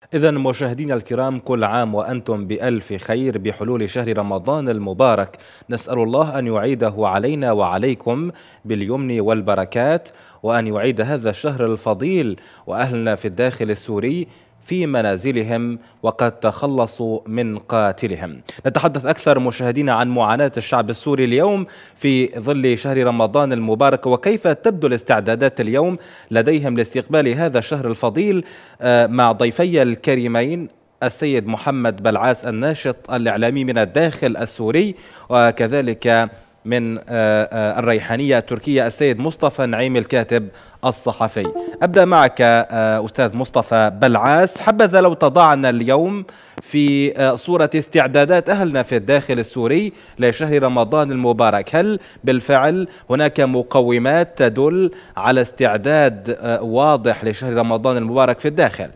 إذا مشاهدينا الكرام، كل عام وأنتم بألف خير بحلول شهر رمضان المبارك. نسأل الله أن يعيده علينا وعليكم باليمن والبركات، وأن يعيد هذا الشهر الفضيل وأهلنا في الداخل السوري في منازلهم وقد تخلصوا من قاتلهم. نتحدث أكثر مشاهدينا عن معاناة الشعب السوري اليوم في ظل شهر رمضان المبارك، وكيف تبدو الاستعدادات اليوم لديهم لاستقبال هذا الشهر الفضيل، مع ضيفي الكريمين السيد محمد بلعاس الناشط الإعلامي من الداخل السوري، وكذلك من الريحانية التركية السيد مصطفى نعيم الكاتب الصحفي. أبدأ معك أستاذ مصطفى بلعاس، حبذا لو تضعنا اليوم في صورة استعدادات أهلنا في الداخل السوري لشهر رمضان المبارك. هل بالفعل هناك مقومات تدل على استعداد واضح لشهر رمضان المبارك في الداخل؟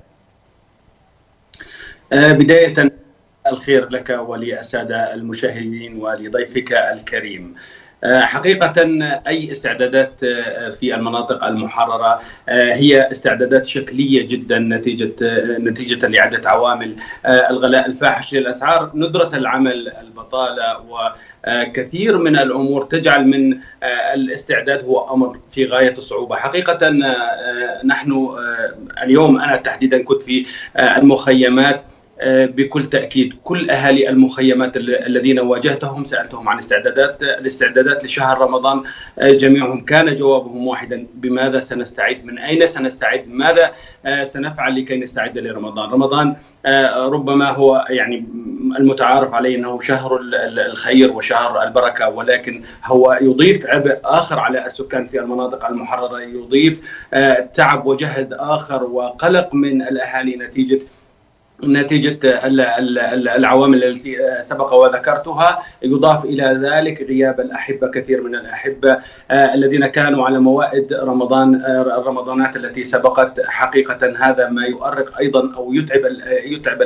بداية الخير لك وللسادة المشاهدين ولضيفك الكريم. حقيقة أي استعدادات في المناطق المحررة هي استعدادات شكلية جدا نتيجة لعدة عوامل: الغلاء الفاحش للأسعار، ندرة العمل، البطالة، وكثير من الأمور تجعل من الاستعداد هو أمر في غاية الصعوبة. حقيقة نحن اليوم أنا تحديدا كنت في المخيمات. بكل تأكيد كل أهالي المخيمات الذين واجهتهم سألتهم عن الاستعدادات لشهر رمضان، جميعهم كان جوابهم واحدا: بماذا سنستعد؟ من أين سنستعد؟ ماذا سنفعل لكي نستعد لرمضان؟ رمضان ربما هو يعني المتعارف عليه أنه شهر الخير وشهر البركة، ولكن هو يضيف عبء آخر على السكان في المناطق المحررة، يضيف تعب وجهد آخر وقلق من الأهالي نتيجة العوامل التي سبق وذكرتها. يضاف إلى ذلك غياب الأحبة، كثير من الأحبة الذين كانوا على موائد الرمضانات التي سبقت. حقيقة هذا ما يؤرق أيضا أو يتعب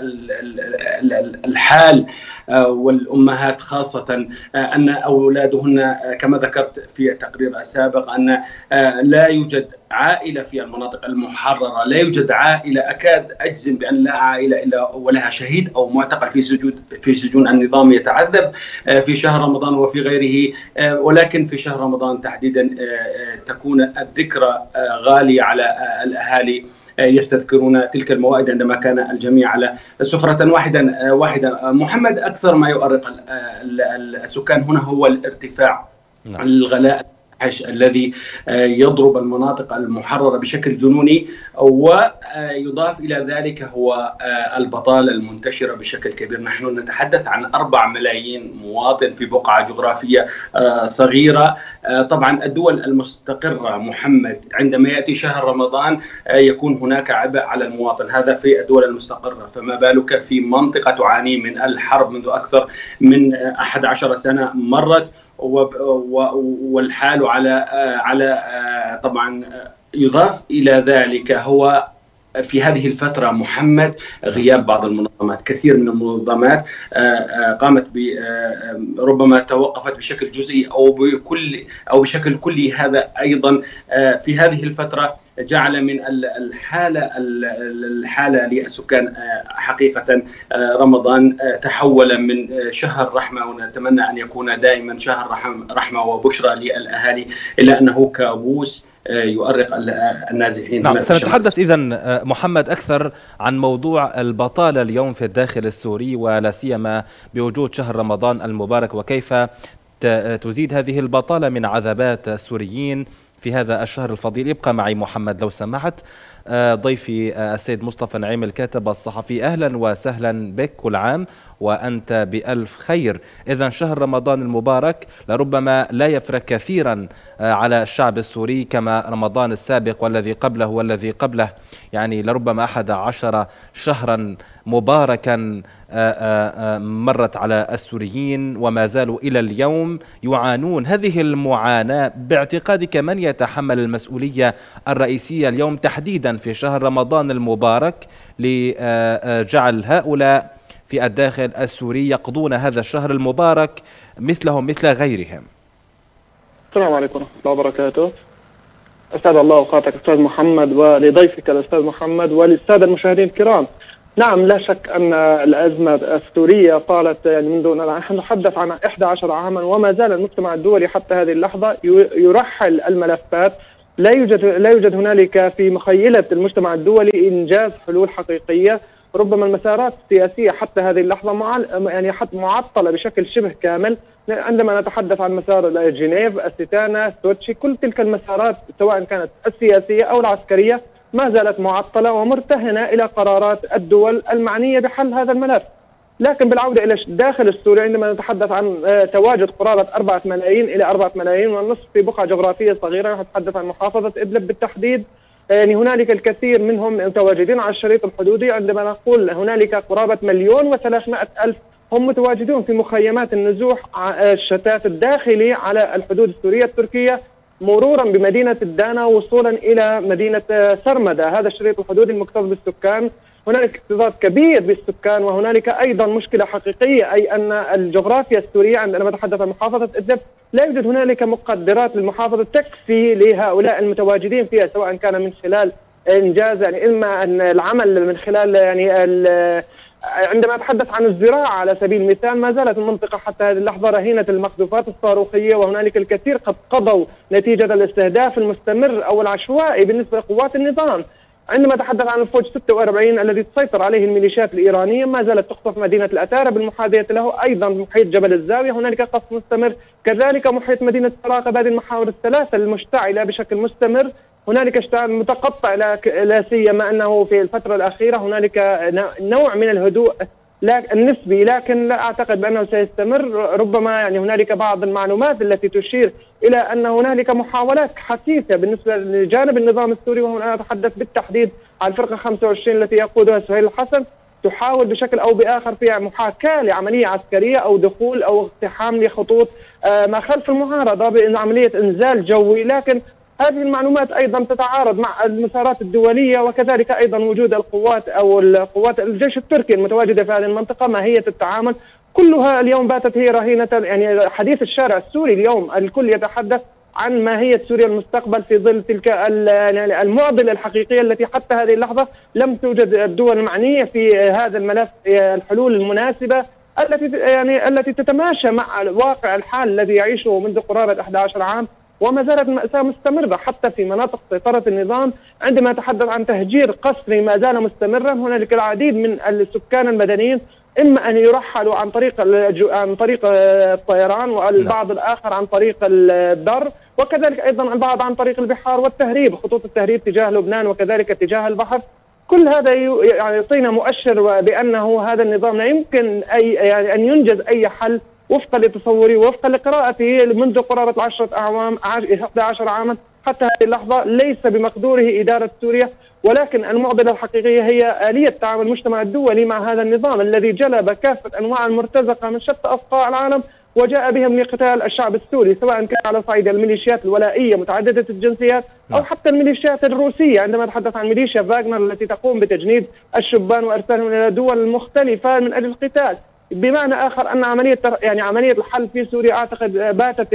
الحال والأمهات، خاصة أن أولادهن كما ذكرت في التقرير السابق أن لا يوجد عائلة في المناطق المحررة، لا يوجد عائلة، أكاد أجزم بأن لا عائلة إلا ولها شهيد أو معتقل في سجون النظام يتعذب في شهر رمضان وفي غيره. ولكن في شهر رمضان تحديدا تكون الذكرى غالية على الأهالي، يستذكرون تلك الموائد عندما كان الجميع على سفرة واحدة. محمد، أكثر ما يؤرق السكان هنا هو الارتفاع، الغلاء الذي يضرب المناطق المحررة بشكل جنوني، ويضاف إلى ذلك هو البطالة المنتشرة بشكل كبير. نحن نتحدث عن 4 ملايين مواطن في بقعة جغرافية صغيرة. طبعا الدول المستقرة محمد عندما يأتي شهر رمضان يكون هناك عبء على المواطن، هذا في الدول المستقرة، فما بالك في منطقة تعاني من الحرب منذ أكثر من 11 سنة مرت، والحال على طبعا. يضاف إلى ذلك هو في هذه الفترة محمد غياب بعض المنظمات، كثير من المنظمات قامت ربما توقفت بشكل جزئي أو بشكل كلي. هذا أيضا في هذه الفترة جعل من الحالة للسكان. حقيقة رمضان تحول من شهر رحمة، ونتمنى أن يكون دائما شهر رحمة وبشرى للأهالي، إلا أنه كابوس يؤرق النازحين. نعم، سنتحدث إذن محمد أكثر عن موضوع البطالة اليوم في الداخل السوري، ولا سيما بوجود شهر رمضان المبارك، وكيف تزيد هذه البطالة من عذابات السوريين في هذا الشهر الفضيل. ابقى معي محمد لو سمحت. ضيفي السيد مصطفى نعيم الكاتب الصحفي، أهلا وسهلا بك، كل عام وأنت بألف خير. إذن شهر رمضان المبارك لربما لا يفرق كثيرا على الشعب السوري كما رمضان السابق والذي قبله والذي قبله، يعني لربما 11 شهرا مباركا مرت على السوريين وما زالوا إلى اليوم يعانون. هذه المعاناة باعتقادك من يتحمل المسؤولية الرئيسية اليوم تحديدا في شهر رمضان المبارك لجعل هؤلاء في الداخل السوري يقضون هذا الشهر المبارك مثلهم مثل غيرهم؟ السلام عليكم ورحمة الله وبركاته. أسعد الله أوقاتك أستاذ محمد، ولضيفك الأستاذ محمد، وللسادة المشاهدين الكرام. نعم، لا شك أن الأزمة السورية طالت منذ نحن نتحدث عن 11 عاما، وما زال المجتمع الدولي حتى هذه اللحظة يرحل الملفات. لا يوجد هنالك في مخيلة المجتمع الدولي إنجاز حلول حقيقية. ربما المسارات السياسية حتى هذه اللحظة حتى معطلة بشكل شبه كامل. عندما نتحدث عن مسار جنيف، استيتانا، سوتشي، كل تلك المسارات سواء كانت السياسية أو العسكرية ما زالت معطلة ومرتهنة إلى قرارات الدول المعنية بحل هذا الملف. لكن بالعودة إلى الداخل السوري، عندما نتحدث عن تواجد قرابة 4 ملايين إلى 4 ملايين ونصف في بقعة جغرافية صغيرة، نتحدث عن محافظة إدلب بالتحديد، هنالك الكثير منهم متواجدين على الشريط الحدودي. عندما نقول هنالك قرابة 1,300,000 هم متواجدون في مخيمات النزوح الشتات الداخلي على الحدود السورية التركية، مرورا بمدينة الدانا وصولا إلى مدينة سرمدة. هذا الشريط الحدودي المكتظ بالسكان، هنالك اكتظاظ كبير بالسكان، وهنالك أيضا مشكلة حقيقية، أي أن الجغرافيا السورية عندما نتحدث عن محافظة إدلب لا يوجد هنالك مقدرات للمحافظة تكفي لهؤلاء المتواجدين فيها، سواء كان من خلال إنجاز إما أن العمل من خلال عندما أتحدث عن الزراعة على سبيل المثال، ما زالت المنطقة حتى هذه اللحظة رهينة المقذوفات الصاروخية، وهنالك الكثير قد قضوا نتيجة الاستهداف المستمر أو العشوائي بالنسبة لقوات النظام. عندما أتحدث عن الفوج 46 الذي تسيطر عليه الميليشيات الإيرانية، ما زالت تقصف مدينة الأتارب المحاذية له، أيضا محيط جبل الزاوية هنالك قصف مستمر، كذلك محيط مدينة سراقب. هذه المحاور الثلاثة المشتعلة بشكل مستمر، هنالك اشتعال متقطع، لا سيما أنه في الفترة الأخيرة هنالك نوع من الهدوء النسبي، لكن لا أعتقد بأنه سيستمر. ربما هنالك بعض المعلومات التي تشير إلى أن هنالك محاولات حثيثة بالنسبة لجانب النظام السوري، وهنا أتحدث بالتحديد عن الفرقة 25 التي يقودها سهيل الحسن، تحاول بشكل أو بآخر في محاكاة لعملية عسكرية أو دخول أو اقتحام لخطوط ما خلف المعارضة بعملية إنزال جوي. لكن هذه المعلومات أيضا تتعارض مع المسارات الدولية، وكذلك أيضا وجود القوات أو القوات الجيش التركي المتواجدة في هذه المنطقة، ماهية التعامل كلها اليوم باتت هي رهينة. حديث الشارع السوري اليوم الكل يتحدث عن ماهية سوريا المستقبل في ظل تلك المعضلة الحقيقية التي حتى هذه اللحظة لم توجد الدول المعنية في هذا الملف الحلول المناسبة التي تتماشى مع الواقع الحال الذي يعيشه منذ قرابة 11 عام. وما زالت المأساة مستمرة حتى في مناطق سيطرة النظام. عندما نتحدث عن تهجير قسري ما زال مستمرا، هنالك العديد من السكان المدنيين إما أن يرحلوا عن طريق الطيران، والبعض الآخر عن طريق البر، وكذلك أيضا البعض عن طريق البحار والتهريب، خطوط التهريب تجاه لبنان وكذلك تجاه البحر. كل هذا يعطينا مؤشر بأنه هذا النظام لا يمكن أن ينجز أي حل وفقا لتصوري ووفقا لقراءتي منذ قرابة 11 عاما حتى هذه اللحظة. ليس بمقدوره إدارة سوريا، ولكن المعضلة الحقيقية هي آلية تعامل المجتمع الدولي مع هذا النظام الذي جلب كافة أنواع المرتزقة من شتى أصقاع العالم وجاء بهم لقتال الشعب السوري، سواء كان على صعيد الميليشيات الولائية متعددة الجنسيات أو حتى الميليشيات الروسية. عندما نتحدث عن ميليشيا فاغنر التي تقوم بتجنيد الشبان وإرسالهم إلى دول مختلفة من أجل القتال. بمعنى آخر أن عملية الحل في سوريا أعتقد باتت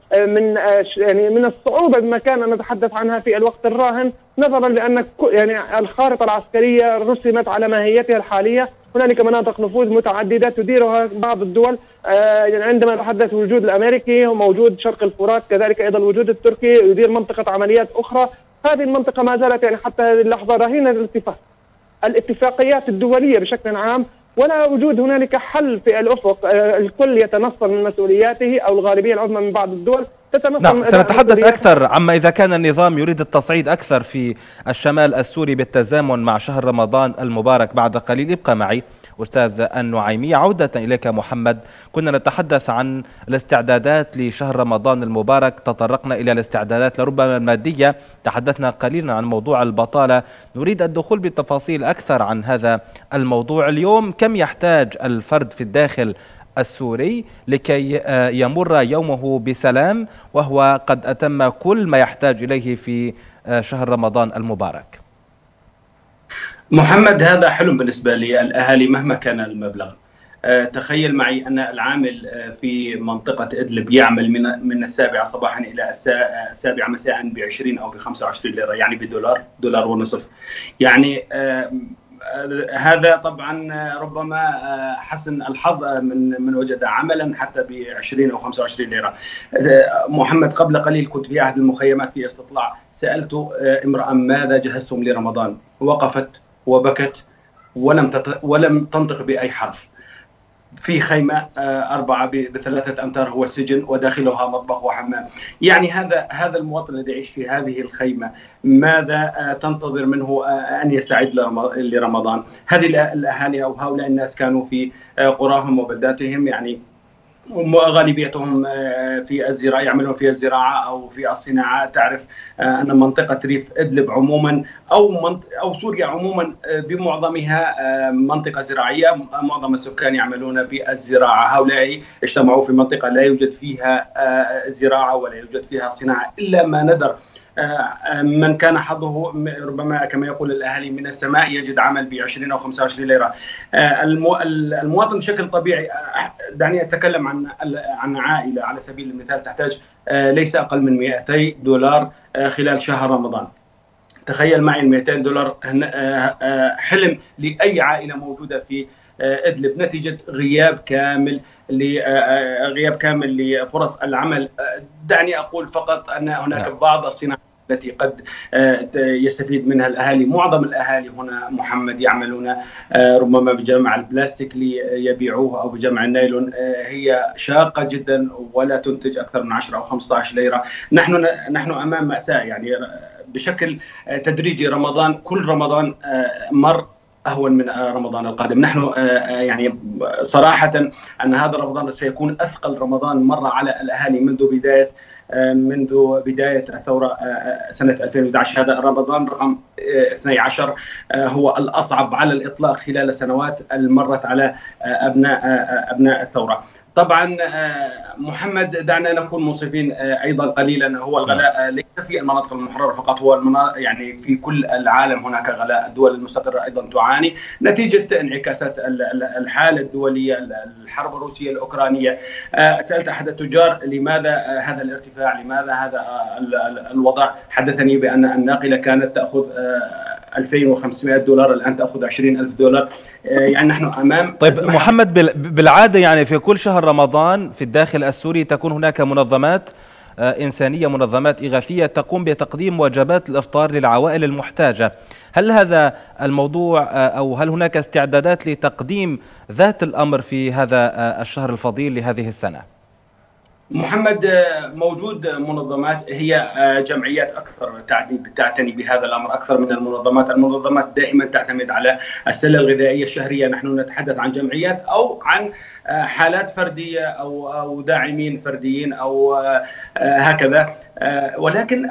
من الصعوبة بمكان أن نتحدث عنها في الوقت الراهن، نظرا لأن الخارطة العسكرية رسمت على ماهيتها الحالية. هنالك مناطق نفوذ متعددة تديرها بعض الدول، عندما نتحدث الوجود الأمريكي وموجود شرق الفرات، كذلك أيضا الوجود التركي يدير منطقة عمليات أخرى. هذه المنطقة ما زالت حتى هذه اللحظة رهينة الاتفاقيات الدولية بشكل عام، ولا وجود هنالك حل في الأفق. الكل يتنصل من مسؤولياته، أو الغالبية العظمى من بعض الدول تتنصل. نعم، سنتحدث أكثر عما إذا كان النظام يريد التصعيد أكثر في الشمال السوري بالتزامن مع شهر رمضان المبارك بعد قليل. ابقى معي أستاذ النعيمي. عودة إليك محمد، كنا نتحدث عن الاستعدادات لشهر رمضان المبارك، تطرقنا إلى الاستعدادات لربما المادية، تحدثنا قليلا عن موضوع البطالة. نريد الدخول بالتفاصيل أكثر عن هذا الموضوع. اليوم كم يحتاج الفرد في الداخل السوري لكي يمر يومه بسلام وهو قد أتم كل ما يحتاج إليه في شهر رمضان المبارك؟ محمد، هذا حلم بالنسبة للأهالي مهما كان المبلغ. تخيل معي أن العامل في منطقة إدلب يعمل من 7 صباحا إلى 7 مساء ب20 أو ب25 ليرة، يعني بدولار، دولار ونصف. يعني هذا طبعا ربما حسن الحظ من وجد عملا حتى ب20 أو 25 ليرة. محمد، قبل قليل كنت في أحد المخيمات في استطلاع، سألت امرأة ماذا جهزتم لرمضان؟ وقفت وبكت ولم تنطق بأي حرف. في خيمة 4 ب3 أمتار هو السجن، وداخلها مطبخ وحمام. يعني هذا المواطن الذي يعيش في هذه الخيمة ماذا تنتظر منه أن يستعد لرمضان؟ هذه الأهالي أو هؤلاء الناس كانوا في قراهم وبلداتهم، يعني غالبيتهم في الزراعة، يعملون في الزراعة أو في الصناعة. تعرف أن منطقة ريف إدلب عموما أو سوريا عموما بمعظمها منطقة زراعية، معظم السكان يعملون بالزراعة. هؤلاء اجتمعوا في منطقة لا يوجد فيها زراعة ولا يوجد فيها صناعة إلا ما ندر. من كان حظه ربما كما يقول الأهالي من السماء يجد عمل ب20 أو 25 ليرة. المواطن بشكل طبيعي، دعني أتكلم عن عائلة على سبيل المثال تحتاج ليس أقل من 200 دولار خلال شهر رمضان. تخيل معي 200 دولار حلم لأي عائلة موجودة في إدلب، نتيجة غياب كامل لفرص العمل. دعني أقول فقط أن هناك بعض الصناعات التي قد يستفيد منها الأهالي. معظم الأهالي هنا محمد يعملون ربما بجمع البلاستيك ليبيعوه أو بجمع النايلون. هي شاقة جدا ولا تنتج أكثر من 10 أو 15 ليرة. نحن أمام مأساة، يعني بشكل تدريجي. كل رمضان مر أهون من رمضان القادم. نحن يعني صراحة أن هذا رمضان سيكون أثقل رمضان مر على الأهالي منذ بداية الثورة سنة 2011. هذا رمضان رقم 12 هو الأصعب على الإطلاق خلال سنوات مرت على أبناء الثورة. طبعا محمد، دعنا نكون منصفين ايضا قليلا. هو الغلاء ليس في المناطق المحرره فقط، هو يعني في كل العالم هناك غلاء. الدول المستقره ايضا تعاني نتيجه انعكاسات الحاله الدوليه، الحرب الروسيه الاوكرانيه. سالت احد التجار لماذا هذا الارتفاع، لماذا هذا الوضع؟ حدثني بان الناقله كانت تاخذ 2500 دولار، الآن تأخذ 20,000 دولار. يعني نحن أمام. طيب محمد، بالعادة يعني في كل شهر رمضان في الداخل السوري تكون هناك منظمات إنسانية، منظمات إغاثية تقوم بتقديم وجبات الإفطار للعوائل المحتاجة. هل هذا الموضوع أو هل هناك استعدادات لتقديم ذات الأمر في هذا الشهر الفضيل لهذه السنة؟ محمد، موجود منظمات، هي جمعيات أكثر تعتني بهذا الأمر أكثر من المنظمات. المنظمات دائما تعتمد على السلة الغذائية الشهرية. نحن نتحدث عن جمعيات أو عن حالات فردية أو داعمين فرديين أو هكذا. ولكن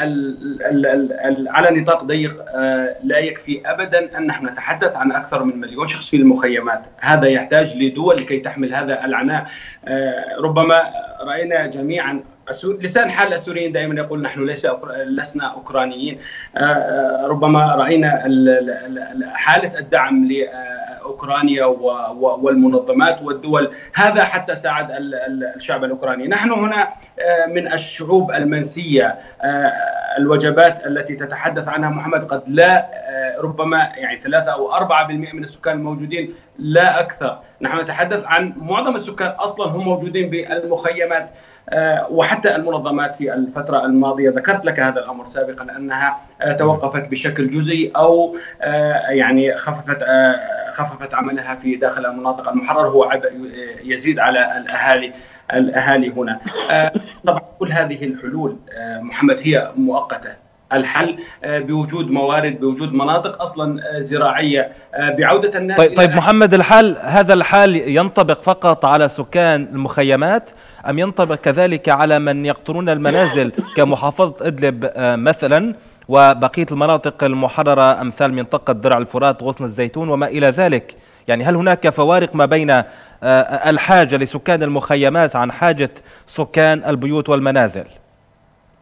على نطاق ضيق لا يكفي أبدا أن نحن نتحدث عن أكثر من 1,000,000 شخص في المخيمات. هذا يحتاج لدول لكي تحمل هذا العناء. ربما رأينا جميعا لسان حال السوريين دائما يقول نحن لسنا أوكرانيين. ربما رأينا حالة الدعم لأوكرانيا والمنظمات والدول، هذا حتى ساعد الشعب الأوكراني. نحن هنا من الشعوب المنسية. الوجبات التي تتحدث عنها محمد قد لا، ربما يعني 3 أو 4% من السكان الموجودين لا أكثر. نحن نتحدث عن معظم السكان أصلا هم موجودين بالمخيمات. وحتى المنظمات في الفترة الماضية ذكرت لك هذا الأمر سابقا أنها توقفت بشكل جزئي أو يعني خففت عملها في داخل المناطق المحررة. هو عبء يزيد على الأهالي هنا. طبعا كل هذه الحلول محمد هي مؤقتة. الحل بوجود موارد، بوجود مناطق أصلا زراعية، بعودة الناس. طيب محمد، هذا الحال ينطبق فقط على سكان المخيمات أم ينطبق كذلك على من يقطنون المنازل كمحافظة إدلب مثلا وبقية المناطق المحررة أمثال منطقة درع الفرات، غصن الزيتون وما إلى ذلك؟ يعني هل هناك فوارق ما بين الحاجة لسكان المخيمات عن حاجة سكان البيوت والمنازل؟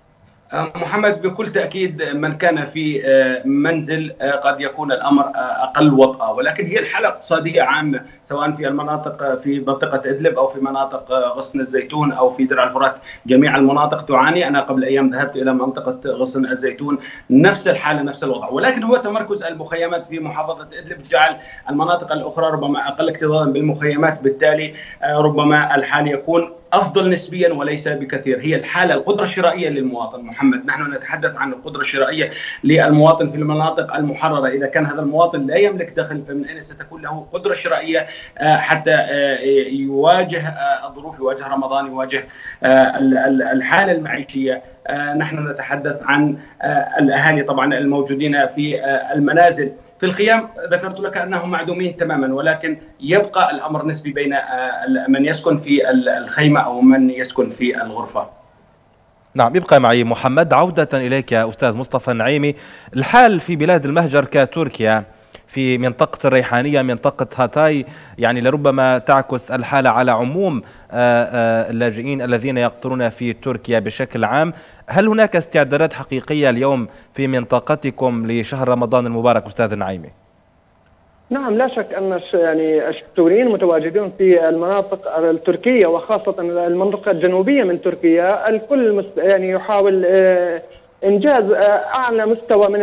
محمد، بكل تأكيد من كان في منزل قد يكون الأمر أقل وطأة، ولكن هي الحالة الاقتصادية عامة سواء في المناطق في منطقة إدلب أو في مناطق غصن الزيتون أو في درع الفرات. جميع المناطق تعاني. أنا قبل أيام ذهبت إلى منطقة غصن الزيتون، نفس الحالة نفس الوضع، ولكن هو تمركز المخيمات في محافظة إدلب جعل المناطق الأخرى ربما أقل اكتظاظا بالمخيمات، بالتالي ربما الحال يكون أفضل نسبيا وليس بكثير. هي الحالة القدرة الشرائية للمواطن محمد، نحن نتحدث عن القدرة الشرائية للمواطن في المناطق المحررة. إذا كان هذا المواطن لا يملك دخل، فمن أين ستكون له قدرة شرائية حتى يواجه الظروف، يواجه رمضان، يواجه الحالة المعيشية؟ نحن نتحدث عن الأهالي طبعا الموجودين في المنازل. في الخيام ذكرت لك أنهم معدومين تماما، ولكن يبقى الأمر نسبي بين من يسكن في الخيمة أو من يسكن في الغرفة. نعم، يبقى معي محمد. عودة إليك يا أستاذ مصطفى النعيمي، الحال في بلاد المهجر كتركيا في منطقة الريحانية، منطقة هاتاي، يعني لربما تعكس الحالة على عموم اللاجئين الذين يقطرون في تركيا بشكل عام. هل هناك استعدادات حقيقية اليوم في منطقتكم لشهر رمضان المبارك أستاذ النعيمي؟ نعم، لا شك أن يعني السوريين متواجدون في المناطق التركية وخاصة المنطقة الجنوبية من تركيا. الكل يعني يحاول إنجاز أعلى مستوى من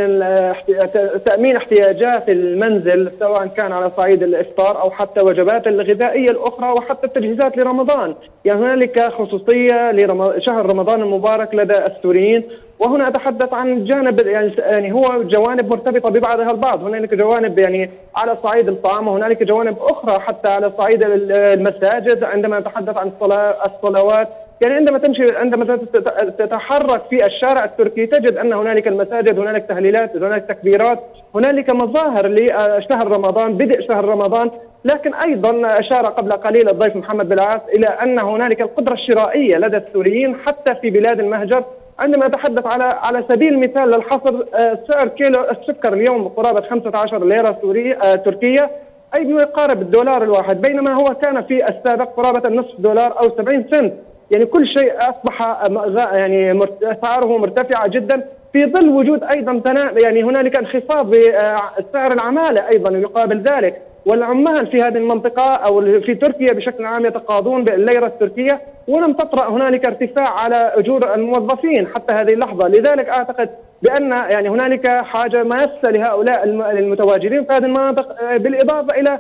تأمين احتياجات المنزل، سواء كان على صعيد الإفطار أو حتى وجبات الغذائية الأخرى وحتى التجهيزات لرمضان. يعني هنالك خصوصية لشهر رمضان المبارك لدى السوريين، وهنا أتحدث عن جانب يعني هو جوانب مرتبطة ببعضها البعض. هنالك جوانب يعني على صعيد الطعام، وهنالك جوانب أخرى حتى على صعيد المساجد. عندما نتحدث عن الصلوات، يعني عندما تتحرك في الشارع التركي تجد أن هنالك المساجد، هنالك تهليلات، هنالك تكبيرات، هنالك مظاهر لشهر رمضان، بدء شهر رمضان. لكن أيضا أشار قبل قليل الضيف محمد بالعاص إلى أن هنالك القدرة الشرائية لدى السوريين حتى في بلاد المهجر. عندما نتحدث على سبيل المثال للحصر، سعر كيلو السكر اليوم قرابة 15 ليرة تركية، أي بيقارب الدولار الواحد، بينما هو كان في السابق قرابة نصف دولار أو 70 سنت. يعني كل شيء أصبح يعني أسعاره مرتفعة جدا، في ظل وجود أيضا يعني هنالك انخفاض بسعر العمالة أيضا يقابل ذلك، والعمال في هذه المنطقة أو في تركيا بشكل عام يتقاضون بالليرة التركية، ولم تطرأ هنالك ارتفاع على أجور الموظفين حتى هذه اللحظة. لذلك أعتقد بأن يعني هنالك حاجة ماسة لهؤلاء المتواجدين في هذه المناطق، بالإضافة إلى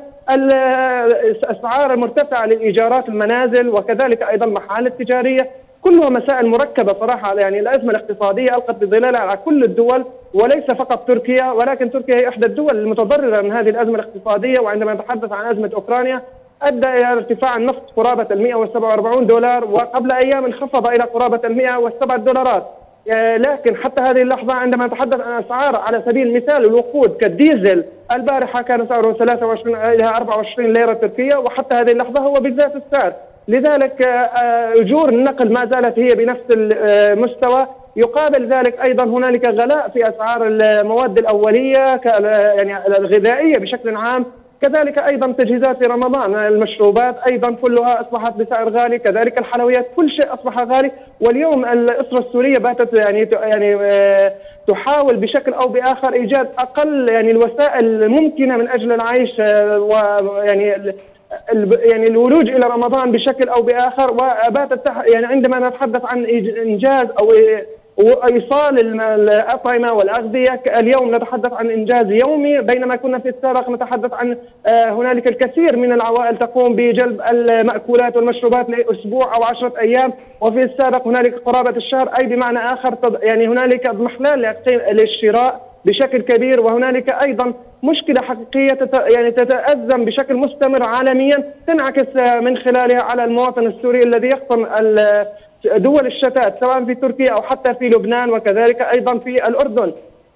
الأسعار المرتفعة للإيجارات المنازل وكذلك أيضا المحال التجارية. كلها مسائل مركبة صراحة. يعني الأزمة الاقتصادية ألقت بظلالها على كل الدول وليس فقط تركيا، ولكن تركيا هي إحدى الدول المتضررة من هذه الأزمة الاقتصادية. وعندما نتحدث عن أزمة أوكرانيا أدى إلى ارتفاع النفط قرابة 147 دولار، وقبل أيام انخفض إلى قرابة 107 دولارات. لكن حتى هذه اللحظة عندما نتحدث عن أسعار على سبيل المثال الوقود كالديزل، البارحة كان سعره 23 إلى 24 ليرة تركية، وحتى هذه اللحظة هو بذات السعر. لذلك أجور النقل ما زالت هي بنفس المستوى. يقابل ذلك أيضا هنالك غلاء في أسعار المواد الأولية يعني الغذائية بشكل عام، كذلك أيضا تجهيزات رمضان، المشروبات أيضا كلها أصبحت بسعر غالي، كذلك الحلويات، كل شيء أصبح غالي. واليوم الأسرة السورية باتت يعني تحاول بشكل أو بآخر إيجاد أقل يعني الوسائل الممكنة من أجل العيش، ويعني يعني الولوج إلى رمضان بشكل أو بآخر. وباتت يعني عندما نتحدث عن إنجاز أو وإيصال الأطعمة والأغذية، اليوم نتحدث عن إنجاز يومي، بينما كنا في السابق نتحدث عن هنالك الكثير من العوائل تقوم بجلب المأكولات والمشروبات لأسبوع أو 10 أيام، وفي السابق هنالك قرابة الشهر، أي بمعنى آخر يعني هنالك اضمحلال للشراء بشكل كبير. وهنالك أيضا مشكلة حقيقية يعني تتأزم بشكل مستمر عالميا، تنعكس من خلالها على المواطن السوري الذي يقطن دول الشتات سواء في تركيا أو حتى في لبنان وكذلك أيضا في الأردن.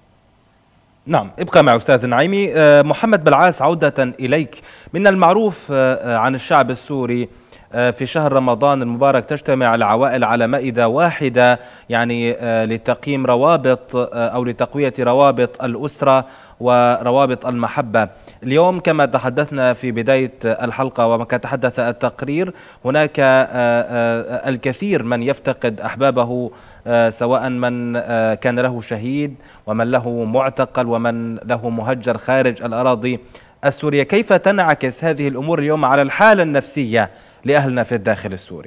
نعم، ابقى مع أستاذ النعيمي. محمد بالعاص، عودة إليك. من المعروف عن الشعب السوري في شهر رمضان المبارك تجتمع العوائل على مائدة واحدة، يعني لتقييم روابط أو لتقوية روابط الأسرة وروابط المحبة. اليوم كما تحدثنا في بداية الحلقة وكما تحدث التقرير، هناك الكثير من يفتقد أحبابه، سواء من كان له شهيد ومن له معتقل ومن له مهجر خارج الأراضي السورية. كيف تنعكس هذه الأمور اليوم على الحالة النفسية لأهلنا في الداخل السوري؟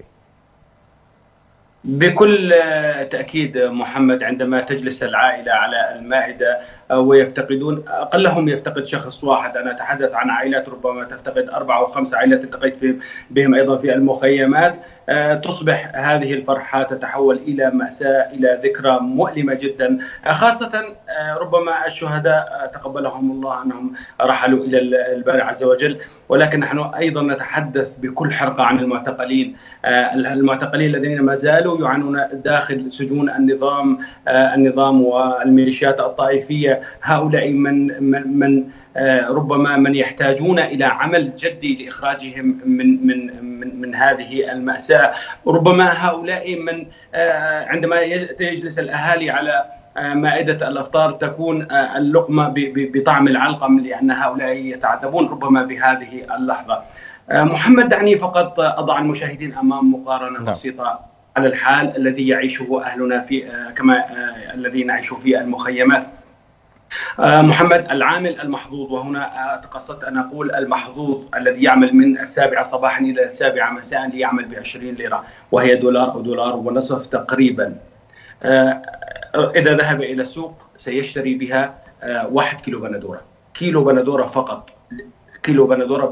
بكل تأكيد محمد، عندما تجلس العائلة على المائدة ويفتقدون، أقلهم يفتقد شخص واحد. أنا أتحدث عن عائلات ربما تفتقد 4 أو 5 عائلات التقيت بهم أيضا في المخيمات. تصبح هذه الفرحة تتحول إلى مأساة، إلى ذكرى مؤلمة جدا، خاصة ربما الشهداء تقبلهم الله أنهم رحلوا إلى الباري عز وجل، ولكن نحن أيضا نتحدث بكل حرقة عن المعتقلين الذين ما زالوا يعانون داخل سجون النظام والميليشيات الطائفية. هؤلاء من ربما من يحتاجون إلى عمل جدي لإخراجهم من هذه المأساة. ربما هؤلاء من عندما يجلس الأهالي على مائدة الأفطار تكون اللقمة بطعم العلقم، لأن هؤلاء يتعذبون ربما بهذه اللحظة. محمد، دعني فقط أضع المشاهدين أمام مقارنة بسيطة على الحال الذي يعيشه أهلنا كما الذي نعيش في المخيمات. محمد، العامل المحظوظ، وهنا تقصدت أن أقول المحظوظ، الذي يعمل من 7 صباحا إلى 7 مساء ليعمل ب20 ليرة، وهي $1 أو $1.50 تقريبا. إذا ذهب إلى السوق سيشتري بها 1 كيلو بندورة، كيلو بندورة فقط. كيلو بندورة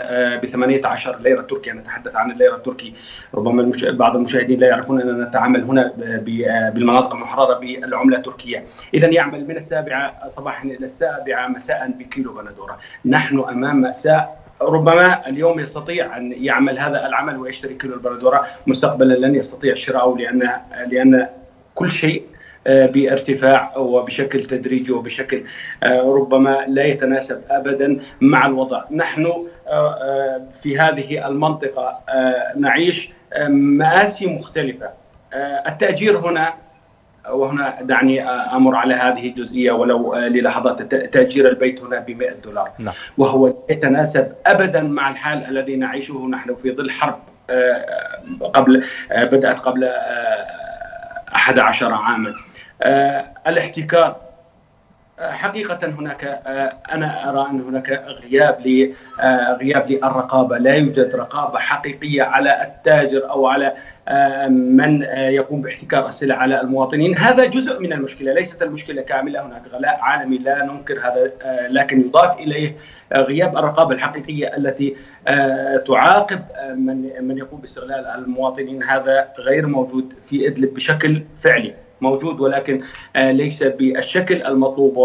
ب18 ليرة تركية. نتحدث عن الليرة التركي. ربما بعض المشاهدين لا يعرفون أننا نتعامل هنا بالمناطق المحررة بالعملة التركية. إذن يعمل من 7 صباحا إلى 7 مساء بكيلو بندورة. نحن أمام مأساة. ربما اليوم يستطيع أن يعمل هذا العمل ويشتري كيلو البندورة، مستقبلا لن يستطيع شراءه، لأن كل شيء بارتفاع وبشكل تدريجي وبشكل ربما لا يتناسب أبدا مع الوضع. نحن في هذه المنطقة نعيش مآسي مختلفة. التأجير هنا، وهنا دعني أمر على هذه الجزئية بدأ للحظات، تأجير البيت هنا $100، وهو لا يتناسب أبدا مع الحال الذي نعيشه. نحن في ظل حرب بدأت قبل 11 عاما. الاحتكار، حقيقة هناك أنا أرى أن هناك غياب للرقابة. لا يوجد رقابة حقيقية على التاجر أو على من يقوم باحتكار السلع على المواطنين. هذا جزء من المشكلة، ليست المشكلة كاملة. هناك غلاء عالمي لا ننكر هذا، لكن يضاف إليه غياب الرقابة الحقيقية التي تعاقب من يقوم باستغلال المواطنين. هذا غير موجود في إدلب بشكل فعلي، موجود ولكن ليس بالشكل المطلوب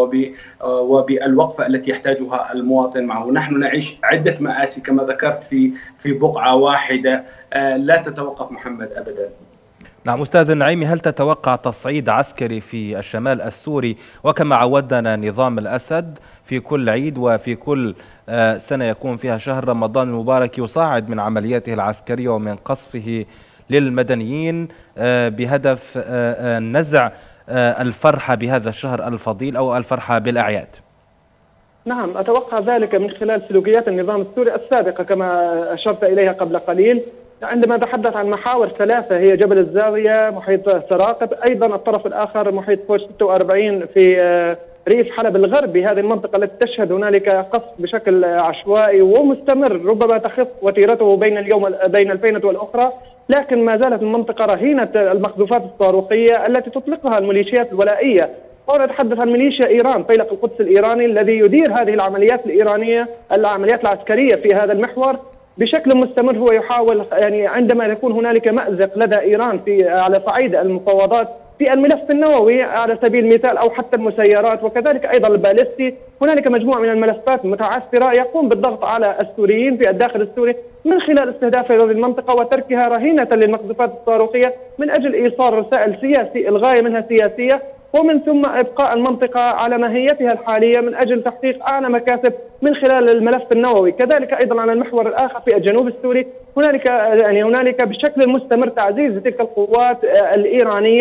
وبالوقفة التي يحتاجها المواطن معه. نحن نعيش عدة مآسي كما ذكرت في بقعة واحدة لا تتوقف محمد أبدا. نعم أستاذ النعيمي، هل تتوقع تصعيد عسكري في الشمال السوري؟ وكما عودنا نظام الأسد في كل عيد وفي كل سنة يكون فيها شهر رمضان المبارك يصعد من عملياته العسكرية ومن قصفه للمدنيين بهدف نزع الفرحة بهذا الشهر الفضيل أو الفرحة بالأعياد. نعم، أتوقع ذلك من خلال سلوكيات النظام السوري السابقة كما أشرت إليها قبل قليل، عندما تحدث عن محاور 3 هي جبل الزاوية، محيط سراقب، أيضا الطرف الآخر محيط فوج 46 في ريف حلب الغربي. هذه المنطقة التي تشهد هنالك قصف بشكل عشوائي ومستمر، ربما تخف وتيرته بين الفينة والأخرى، لكن ما زالت المنطقة رهينة المقذوفات الصاروخية التي تطلقها الميليشيات الولائية. هنا نتحدث عن ميليشيا إيران، فيلق القدس الإيراني الذي يدير هذه العمليات الإيرانية، العمليات العسكرية في هذا المحور بشكل مستمر. هو يحاول عندما يكون هنالك مأزق لدى إيران على صعيد المفاوضات في الملف النووي على سبيل المثال أو حتى المسيرات وكذلك أيضا البالستي، هنالك مجموعة من الملفات متعثرة يقوم بالضغط على السوريين في الداخل السوري من خلال استهداف هذه المنطقة وتركها رهينة للمقذوفات الصاروخية من أجل إيصال رسائل سياسية، الغاية منها سياسية، ومن ثم إبقاء المنطقة على ماهيتها الحالية من أجل تحقيق أعلى مكاسب من خلال الملف النووي. كذلك أيضا على المحور الآخر في الجنوب السوري هنالك بشكل مستمر تعزيز تلك القوات الإيرانية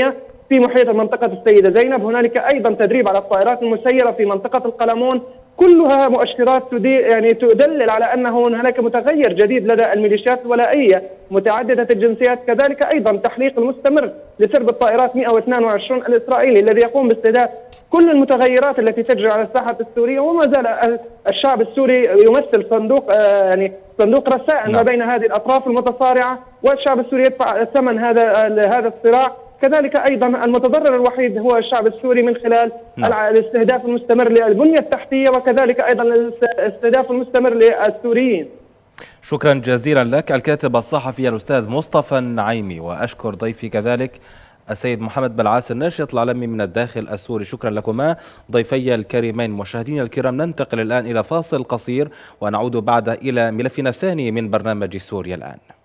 في محيط منطقة السيدة زينب، هنالك أيضا تدريب على الطائرات المسيرة في منطقة القلمون. كلها مؤشرات يعني تدلل على أنه هناك متغير جديد لدى الميليشيات الولائية متعددة الجنسيات. كذلك أيضا تحليق المستمر لسرب الطائرات 122 الإسرائيلي الذي يقوم باستهداف كل المتغيرات التي تجري على الساحة السورية. وما زال الشعب السوري يمثل صندوق صندوق رسائل ما بين هذه الأطراف المتصارعة، والشعب السوري يدفع ثمن هذا الصراع. كذلك أيضا المتضرر الوحيد هو الشعب السوري من خلال الاستهداف المستمر للبنية التحتية، وكذلك أيضا الاستهداف المستمر للسوريين. شكرا جزيلا لك الكاتب الصحفي الأستاذ مصطفى النعيمي، وأشكر ضيفي كذلك السيد محمد بلعاس الناشط العالمي من الداخل السوري. شكرا لكما ضيفي الكريمين. مشاهدينا الكرام، ننتقل الآن إلى فاصل قصير ونعود بعد إلى ملفنا الثاني من برنامج سوريا الآن.